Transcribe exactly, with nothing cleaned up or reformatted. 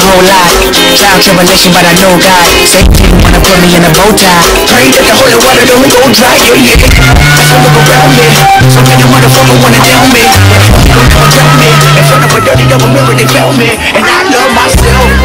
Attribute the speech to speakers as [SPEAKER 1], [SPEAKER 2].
[SPEAKER 1] whole lot. Trial tribulation, but I know God. Satan didn't wanna put me in a bow tie. Pray that the holy water don't go dry, yeah, yeah. As I look around me, so many motherfuckers wanna down me. Don't never tell me. In front of a dirty double mirror, they found me. And I love myself.